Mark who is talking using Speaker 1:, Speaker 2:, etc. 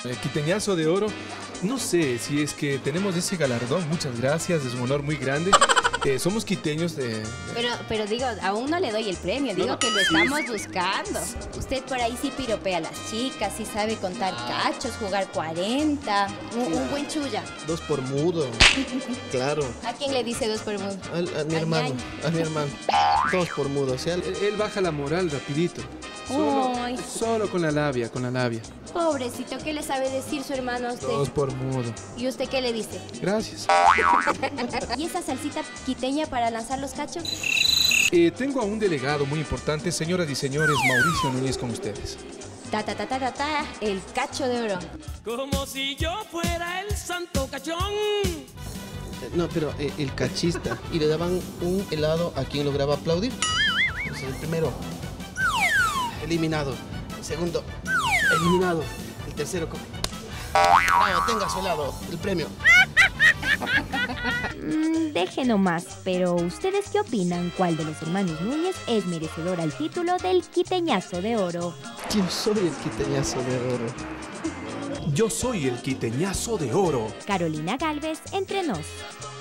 Speaker 1: El quiteñazo de oro. No sé si es que tenemos ese galardón. Muchas gracias, es un honor muy grande. Somos quiteños de...
Speaker 2: Pero digo, aún no le doy el premio, digo que lo estamos buscando. Usted por ahí sí piropea a las chicas, sí sabe contar cachos, jugar 40, un buen chulla.
Speaker 3: 2 por mudo, claro.
Speaker 2: ¿A quién le dice 2 por mudo?
Speaker 3: A mi hermano, a mi hermano. 2 por mudo, o sea,
Speaker 1: Él baja la moral rapidito.
Speaker 2: Ay.
Speaker 1: Solo con la labia, con la labia.
Speaker 2: Pobrecito, ¿qué le sabe decir su hermano a usted?
Speaker 1: 2 por mudo.
Speaker 2: ¿Y usted qué le dice?
Speaker 1: Gracias.
Speaker 2: ¿Y esa salsita quiteña para lanzar los cachos?
Speaker 1: Tengo a un delegado muy importante, señoras y señores, Mauricio Núñez con ustedes.
Speaker 2: El cacho de oro.
Speaker 4: Como si yo fuera el santo cachón.
Speaker 3: no, pero el cachista. Y le daban un helado a quien lograba aplaudir. Entonces, el primero, eliminado. El segundo, eliminado. El tercero, tenga su helado, el premio.
Speaker 5: Deje nomás, pero ¿ustedes qué opinan? ¿Cuál de los hermanos Núñez es merecedor al título del quiteñazo de oro?
Speaker 3: Yo soy el quiteñazo de oro.
Speaker 1: Yo soy el quiteñazo de oro.
Speaker 5: Carolina Gálvez, Entre Nos.